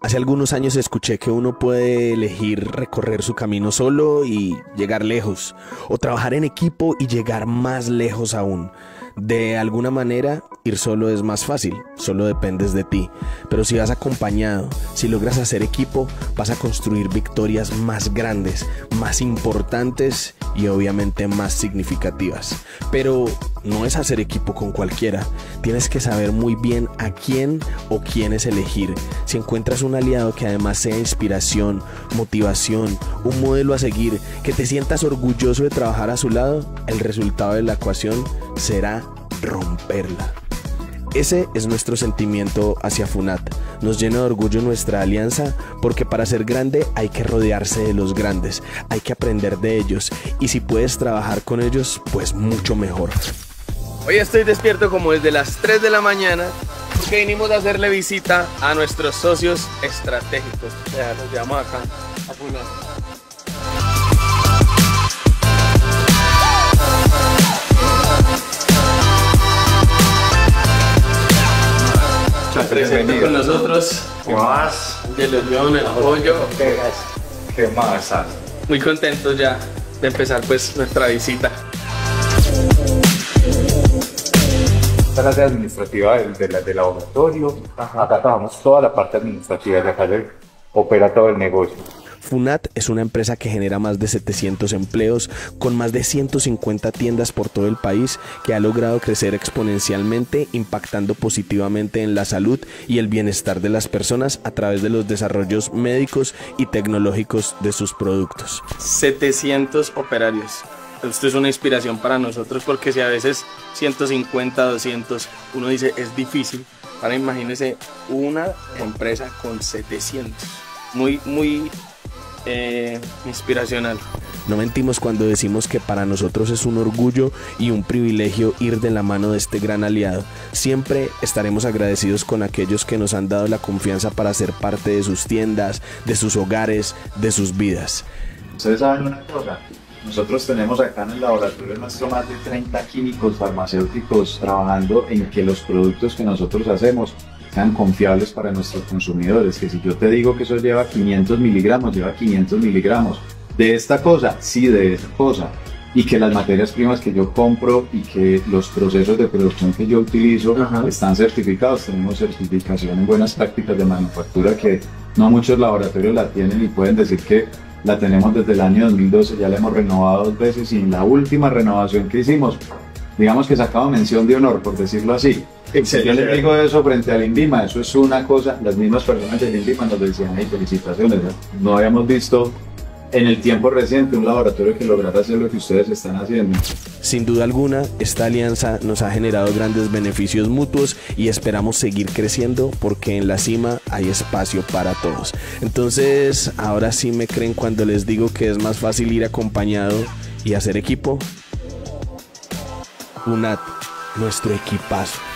Hace algunos años escuché que uno puede elegir recorrer su camino solo y llegar lejos, o trabajar en equipo y llegar más lejos aún. De alguna manera, ir solo es más fácil, solo dependes de ti. Pero si vas acompañado, si logras hacer equipo, vas a construir victorias más grandes, más importantes y obviamente más significativas. Pero no es hacer equipo con cualquiera. Tienes que saber muy bien a quién o quiénes elegir. Si encuentras un aliado que además sea inspiración, motivación, un modelo a seguir, que te sientas orgulloso de trabajar a su lado, el resultado de la ecuación será romperla. Ese es nuestro sentimiento hacia Funat. Nos llena de orgullo nuestra alianza porque para ser grande hay que rodearse de los grandes, hay que aprender de ellos y si puedes trabajar con ellos, pues mucho mejor. Hoy estoy despierto como desde las 3 de la mañana porque vinimos a hacerle visita a nuestros socios estratégicos. Ya los llevamos acá a Funat. Presente con nosotros. ¿Qué más? De los León, el pollo. ¿Qué más? Muy contentos ya de empezar pues nuestra visita. Esta es la área administrativa del laboratorio. Acá trabajamos toda la parte administrativa de acá opera todo el negocio. Funat es una empresa que genera más de 700 empleos con más de 150 tiendas por todo el país que ha logrado crecer exponencialmente impactando positivamente en la salud y el bienestar de las personas a través de los desarrollos médicos y tecnológicos de sus productos. 700 operarios. Esto es una inspiración para nosotros porque si a veces 150, 200, uno dice es difícil. Ahora imagínense una empresa con 700. Muy inspiracional. No mentimos cuando decimos que para nosotros es un orgullo y un privilegio ir de la mano de este gran aliado. Siempre estaremos agradecidos con aquellos que nos han dado la confianza para ser parte de sus tiendas, de sus hogares, de sus vidas. Ustedes saben una cosa, nosotros tenemos acá en el laboratorio nuestro más de 30 químicos farmacéuticos trabajando en que los productos que nosotros hacemos sean confiables para nuestros consumidores, que si yo te digo que eso lleva 500 miligramos, lleva 500 miligramos de esta cosa, sí de esta cosa, y que las materias primas que yo compro y que los procesos de producción que yo utilizo están certificados. Tenemos certificación en buenas prácticas de manufactura que no muchos laboratorios la tienen y pueden decir que la tenemos desde el año 2012, ya la hemos renovado 2 veces y en la última renovación que hicimos, digamos que sacaba mención de honor, por decirlo así. Si yo les digo eso frente al INVIMA, eso es una cosa, las mismas personas del INVIMA nos decían, hey, felicitaciones, no habíamos visto en el tiempo reciente un laboratorio que lograra hacer lo que ustedes están haciendo. Sin duda alguna, esta alianza nos ha generado grandes beneficios mutuos y esperamos seguir creciendo porque en la cima hay espacio para todos. Entonces, ahora sí me creen cuando les digo que es más fácil ir acompañado y hacer equipo. Funat, nuestro equipazo.